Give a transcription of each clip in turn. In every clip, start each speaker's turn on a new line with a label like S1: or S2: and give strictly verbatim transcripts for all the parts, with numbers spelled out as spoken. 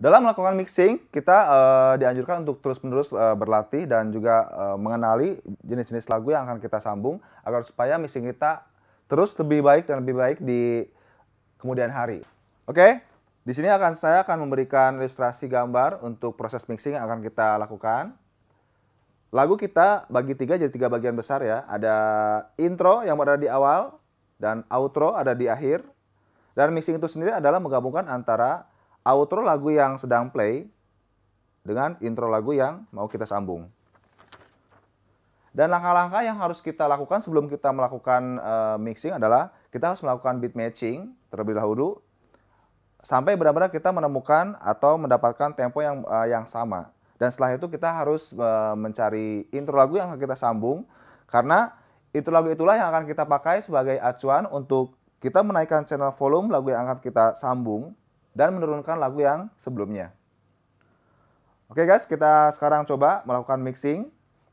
S1: Dalam melakukan mixing, kita uh, dianjurkan untuk terus-menerus uh, berlatih dan juga uh, mengenali jenis-jenis lagu yang akan kita sambung agar supaya mixing kita terus lebih baik dan lebih baik di kemudian hari. Oke, di sini akan saya akan memberikan ilustrasi gambar untuk proses mixing yang akan kita lakukan. Lagu kita bagi tiga jadi tiga bagian besar ya. Ada intro yang berada di awal dan outro ada di akhir. Dan mixing itu sendiri adalah menggabungkan antara outro lagu yang sedang play dengan intro lagu yang mau kita sambung. Dan langkah-langkah yang harus kita lakukan sebelum kita melakukan uh, mixing adalah kita harus melakukan beat matching terlebih dahulu sampai benar-benar kita menemukan atau mendapatkan tempo yang uh, yang sama. Dan setelah itu kita harus uh, mencari intro lagu yang akan kita sambung karena intro lagu itulah yang akan kita pakai sebagai acuan untuk kita menaikkan channel volume lagu yang akan kita sambung dan menurunkan lagu yang sebelumnya. Oke guys, kita sekarang coba melakukan mixing.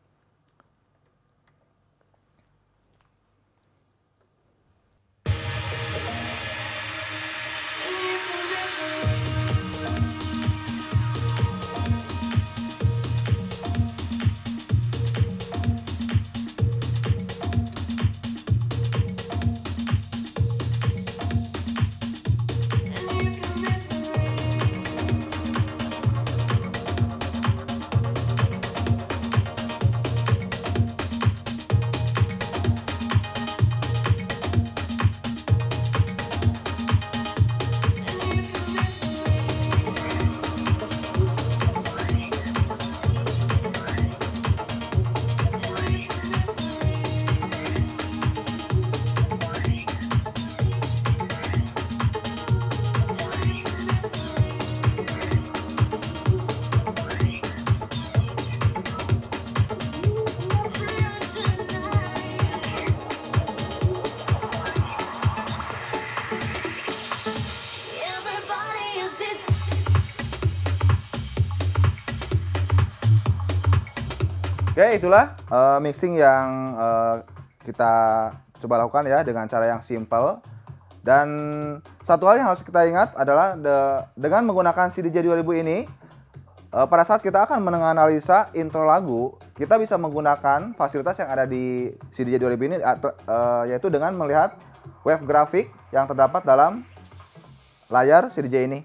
S1: Oke, itulah uh, mixing yang uh, kita coba lakukan ya dengan cara yang simple. Dan satu hal yang harus kita ingat adalah de dengan menggunakan C D J dua ribu ini, uh, pada saat kita akan menganalisa intro lagu, kita bisa menggunakan fasilitas yang ada di C D J dua ribu ini, uh, yaitu dengan melihat wave grafik yang terdapat dalam layar C D J ini.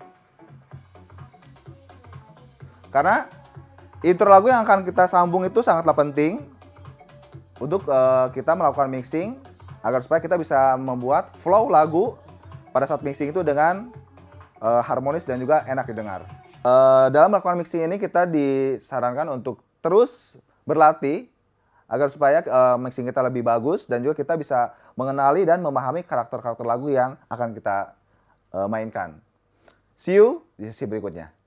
S1: Karena intro lagu yang akan kita sambung itu sangatlah penting untuk uh, kita melakukan mixing agar supaya kita bisa membuat flow lagu pada saat mixing itu dengan uh, harmonis dan juga enak didengar. Uh, dalam melakukan mixing ini kita disarankan untuk terus berlatih agar supaya uh, mixing kita lebih bagus dan juga kita bisa mengenali dan memahami karakter-karakter lagu yang akan kita uh, mainkan. See you di sesi berikutnya.